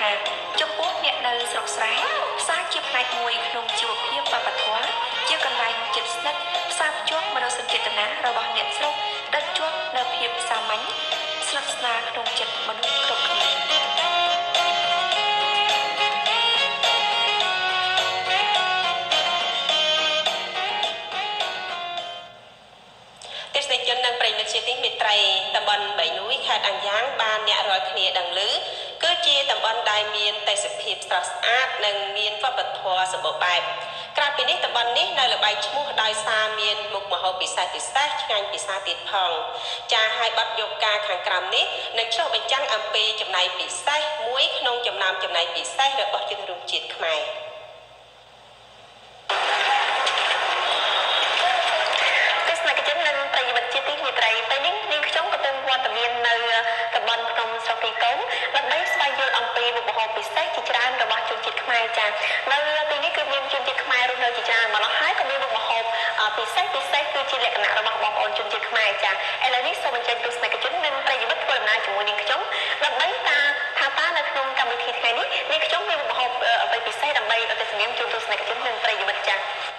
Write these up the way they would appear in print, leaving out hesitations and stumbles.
ថាចំពោះអ្នកនៅស្រុកស្រែផ្សារជាផ្នែកមួយក្នុងជីវភាពវប្បធម៌ជាកន្លែងជិតស្និទ្ធផ្សារភ្ជាប់មនោសញ្ចេតនារបស់អ្នកស្រុកដែលជាប់នៅភាពសាមញ្ញស្និទ្ធស្នាលក្នុងចិត្តមនុស្សគ្រប់គ្នាទេសនិកជននិងប្រិយមិត្តជាទីមេត្រីតំបន់បៃនុយខេត្តអញ្យ៉ាងបានអ្នករាល់គ្នាដឹងឮគឺជាតំបន់ដែលមានទេសភាពស្រស់ស្អាតនិងមានវប្បធម៌សម្បូរបែបក្រៅពីនេះតំបន់នេះនៅល្បីឈ្មោះដោយសារមានមុខម្ហូបពិសេសឆ្ងាញ់ពិសាទៀតផងចាហើយបទយកការខាងក្រោមនេះនឹងឆ្លុះបញ្ចាំងអំពីចំណែកពិសេសមួយក្នុងចំណោមចំណែកពិសេសរបស់ជនរួមជាតិខ្មែរពិសេសជាច្រើនរបស់ជនជាតិខ្មែរចានៅទីនេះគឺមានជនជាតិខ្មែររស់នៅជាច្រើនមកហើយក៏មានមុខម្ហូបពិសេសគឺជាលក្ខណៈរបស់បងប្អូនជនជាតិខ្មែរចាឥឡូវនេះសូមអញ្ជើញទស្សនិកជននិងប្រិយមិត្តធ្វើដំណើរជាមួយនាងខ្ញុំដើម្បីថានៅក្នុងកម្មវិធីថ្ងៃនេះនាងខ្ញុំមានមុខម្ហូបអ្វីពិសេសដើម្បីឲ្យទស្សនិកជនទស្សនិកជននិងប្រិយមិត្តចា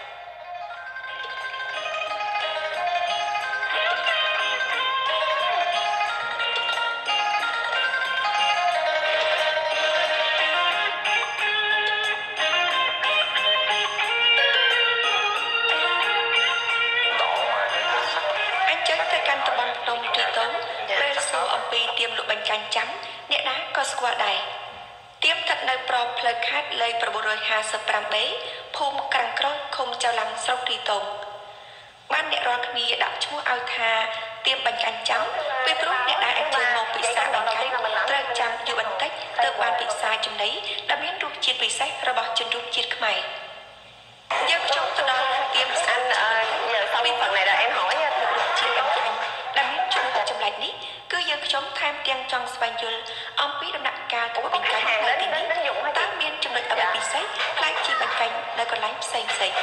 ទៀមលក់បាញ់កាញ់ចាំអ្នកណាក៏ស្គាល់ដែរទៀមស្ថិតនៅប្របផ្លូវខេត្តលេខ 955B ភូមិក្រាំងក្រោយឃុំចៅឡាំងស្រុកទីតងបានអ្នករាល់គ្នាដាក់ឈ្មោះឲ្យថាទៀមបាញ់កាញ់ចាំពីព្រោះអ្នកដែលអញ្ជើញមកពិសាបាញ់កាញ់ត្រូវចាំយូរបន្តិចទើបបានពិសាចំណីដែលមានរសជាតិពិសេសរបស់ជនរួមជាតិខ្មែរយើងចូលទៅដល់ទៀមស្អាតពីฝั่งnày là em hỏiជាបាញ់កាញ់ដែលមានឈ្មោះចម្លែកនេះគឺយើងខ្ញុំថែមទាំងចង់ស្វែងយល់អំពីដំណាក់កាលធ្វើបាញ់កាញ់នៅទីនេះតើមានចំណុចអ្វីពិសេសផ្លែកជាបាញ់កាញ់នៅកន្លែងផ្សេងចា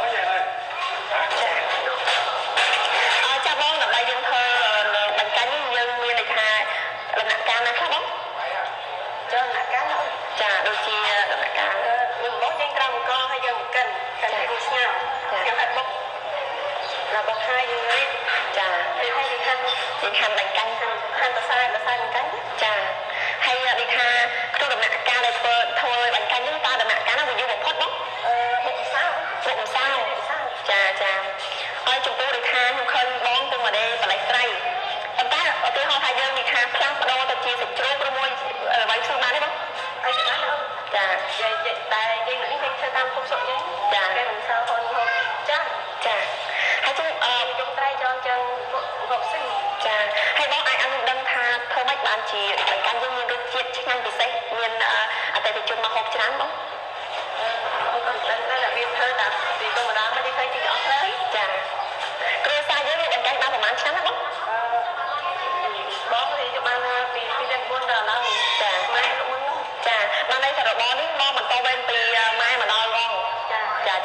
បងដើម្បីយើងធ្វើបាញ់កាញ់យើងមានន័យថាដំណាក់កាលណាខ្លះបងចាដំណាក់កាលចាដូចជាដំណាក់កាលរបស់យើងត្រាំអង្គហើយយើងមកកិនវាស្ងោរយើងហាត់បុករបស់ហើយយើងរៀបចាពេលហើយយើងហាន់បាញ់កាញ់ហាន់សរសៃបាញ់កាញ់ចាហើយដូចថាក្នុងដំណាក់កាលដែលធ្វើបាញ់កាញ់ហ្នឹងតើដំណាក់កាលណាវាយូរបំផុតបងបុកម្សៅចាហើយចំពោះដូចថាខ្ញុំឃើញបងទៅមកដែរបល័យត្រីប៉ុន្តែឧទាហរណ៍ថាយើងនិយាយថាផ្លាស់ប្ដូរទៅជាសាច់ជ្រូកឬមួយអ្វីផ្សេងបានទេបងអីបានចាតែយើងនេះយើងធ្វើតាមគុំសុខយើងចាគេមិនសើហូនចាហើយជុំយកត្រីចងចឹងរកស៊ីចាហើយបងអាចឲ្យខ្ញុំដឹងថាធ្វើម៉េចបានជាបាញ់កាញ់យើងមានរសជាតិឆ្ងាញ់ពិសេសមានអតិថិជនមកហូបច្រើនបងខ្ញុំដឹងថារបៀបធ្វើតាពីធម្មតាមិនได้ឃើញទីអស់ហើយចាគ្រួសារយើងមានបាញ់កាញ់បានប្រហែលឆ្នាំណាបងបងនេះយកបានពី2004ដល់ឥឡូវចាម៉ែលោកមួយចាបានន័យថារបរនេះមកបន្តវេនពីម៉ែមកដល់បងចា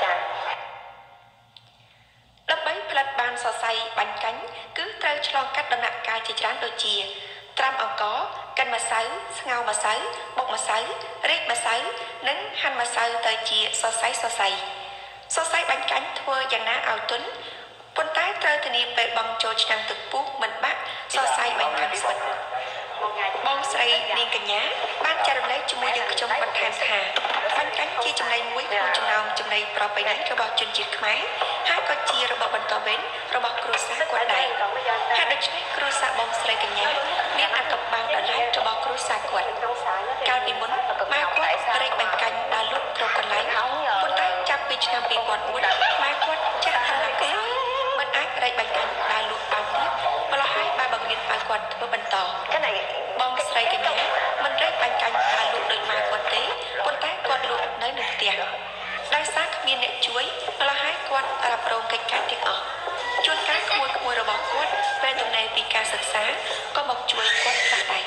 ដើម្បីផលិតបានសរសៃបាញ់កាញ់គឺត្រូវឆ្លងកាត់ដំណាក់កាលជាច្រើនដូចជាត្រាំអង្ករកិនម្សៅស្ងោរម្សៅបុកម្សៅរែកម្សៅនិងហាន់ម្សៅទៅជាសរសៃបាញ់កាញ់ធ្វើយ៉ាងណាឲ្យទន់ប៉ុន្តែត្រូវធានាពេលបង់ចូលឆ្នាំងទឹកពុះមិនបាក់សរសៃបាញ់កាញ់ស្វិតបងស្រីនាងកញ្ញាបានចែករំលែកជាមួយយើងខ្ញុំបន្ថែមថាបាញ់កាញ់ជាចំណីមួយក្នុងចំណោមចំណីប្រពៃណីរបស់ជនជាតិខ្មែរហើយក៏ជារបបបន្តវេនរបស់គ្រួសារគាត់ដែរហើយដូច្នេះគ្រួសារបងស្រីកញ្ញាមានអាកប្បាំងដល់ឡែករបស់គ្រួសារគាត់កាលពីមុនម៉ែគាត់រែកបាញ់កាញ់ដល់លក់គ្រប់កន្លែងប៉ុន្តែចាប់ពីឆ្នាំ2004ម៉ែគាត់ចាក់ដំណាក់កាលមិនអាចរែកបាញ់កាញ់ដល់លក់បានទៀតម្ល៉េះហើយបែបបង្រៀនឲ្យគាត់ធ្វើបន្តបងស្រីកញ្ញាមិនរែកបាញ់កាញ់ដល់លក់ដូចម៉ែគាត់ទេប៉ុន្តែគាត់លក់នៅនឹងផ្ទះដោយសារគ្មានអ្នកជួយម្ល៉េះហើយគាត់រ៉ាប់រងកិច្ចការទាំងអស់ជួនកាលក្មួយរបស់គាត់ពេលទំនេរពីការសិក្សាក៏មកជួយគាត់ខ្លះដែរ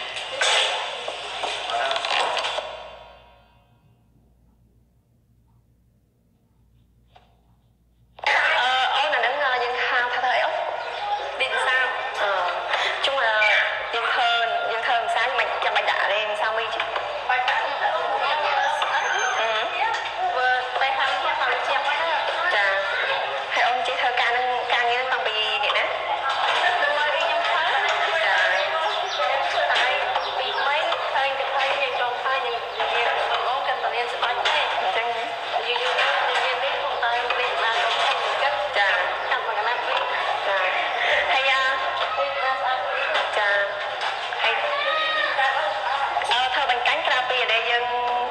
អូនអាហ្នឹងយើងហៅថាធ្វើអីអូនឌីសាជុំយើងធ្វើម្សៅមិនចាំបាច់ដាក់រេម្សៅមី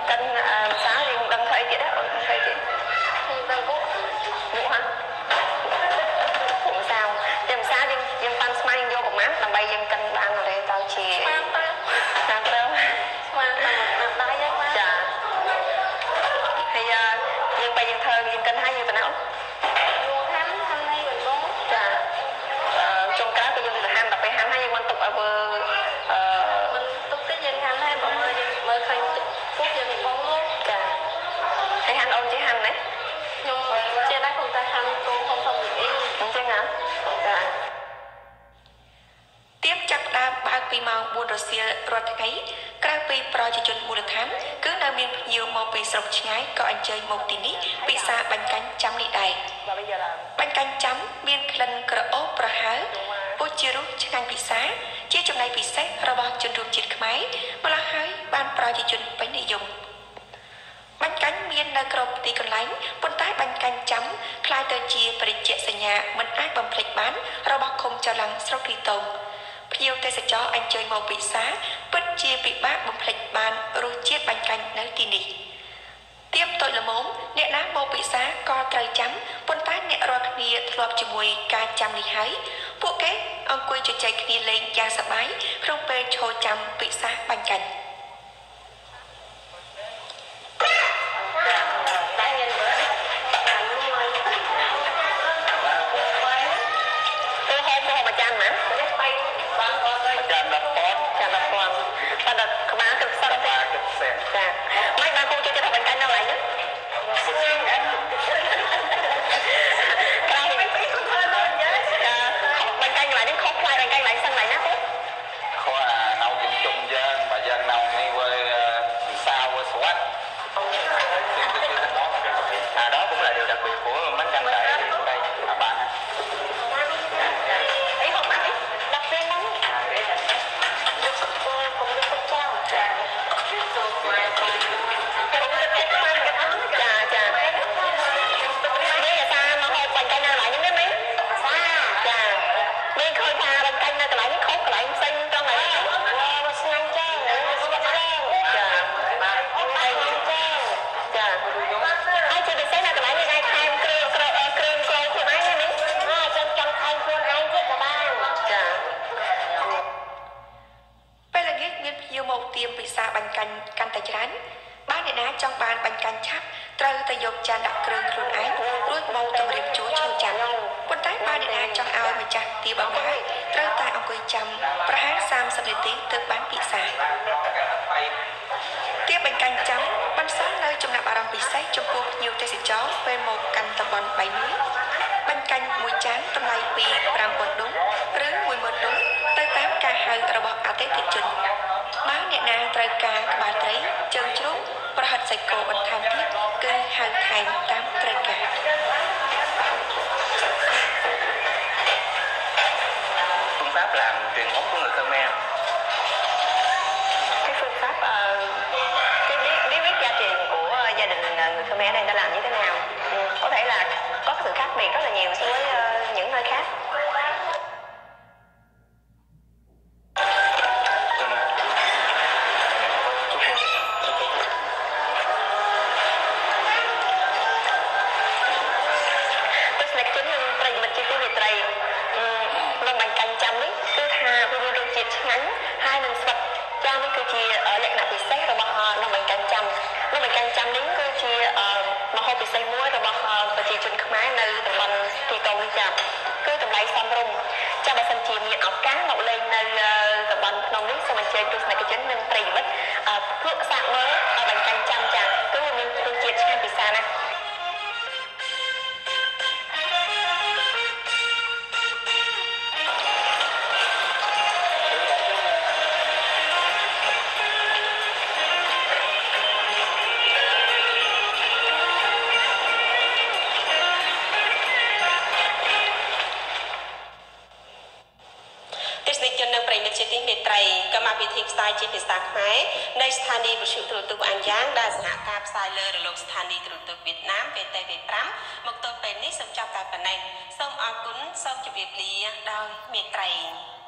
កិនសាយើងដឹងថាអីទៀតអូនថាអីទៀតដឹងពួកហ៎ពួកសាតែភាសាយើងប៉ាន់ស្មានយកប្រមាណដើម្បីយើងកិនបានទេតើជាតាមត្រូវស្មានតាមដៃហ្នឹងចាហើយយើងបែរយើងធ្វើយើងកិនហើយយើងទៅណាអូនយកហាន់នេះវិញបងចាចុងក្រោយក៏យើងទៅហាន់ដល់ពេលហាន់ហើយយើងមិនទុកឲ្យវើមិនទុកទេយើងហាន់ហើយបើមើលឃើញទឹកពុះយើងបងលោកចាហើយហាន់អូនជាហាន់ណាខ្ញុំជាដែរខ្ញុំតែហាន់គោធំៗនេះអញ្ចឹងហ៎ចាទៀបចាប់ដើមបើកពីម៉ោង 4 រសៀលរាល់ថ្ងៃក្រៅពីប្រជាជនមូលដ្ឋានគឺនៅមានភ្ញៀវមកពីស្រុកឆ្ងាយក៏អញ្ជើញមកទីនេះពិសាបាញ់កាញ់ចាំនេះដែរបាញ់កាញ់ចាំមានក្លិនក្រអូបប្រហើរពុះជារសឆ្ងាញ់ពិសាជាចំណីពិសេសរបស់ជនរួមជាតិខ្មែរម្ល៉េះហើយបានប្រជាជនពេញនិយមបាញ់កាញ់មាននៅគ្រប់ទីកន្លែងប៉ុន្តែបាញ់កាញ់ចាំคล้ายទៅជាបរិជ្ជសញ្ញាមិនអាចបំភ្លេចបានរបស់ឃុំចល័ងស្រុកទីតូងភ្ញៀវទេសចរអញ្ជើញមកពិសាពិតជាពិបាកបំភ្លេចបានរសជាតិបាញ់កាញ់នៅទីនេះទៀបតូចល្មមអ្នកណាមកពិសាក៏ត្រូវចាំប៉ុន្តែអ្នករាល់គ្នាធ្លាប់ជាមួយការចាំនេះហើយពួកគេអង្គុយជជែកគ្នាលេងយ៉ាងសប្បាយក្នុងពេលឈរចាំពិសាបាញ់កាញ់ជាភាសាខ្មែរនៃស្ថានីយ៍វិទ្យុទូរទស្សន៍អានយ៉ាងដែលសហការផ្សាយលើរលកស្ថានីយ៍ទូរទស្សន៍វៀតណាម VTV5 មកទល់ពេលនេះសូមចាប់តែប៉ុណ្ណេះសូមអរគុណសូមជម្រាបលាដោយមេត្រី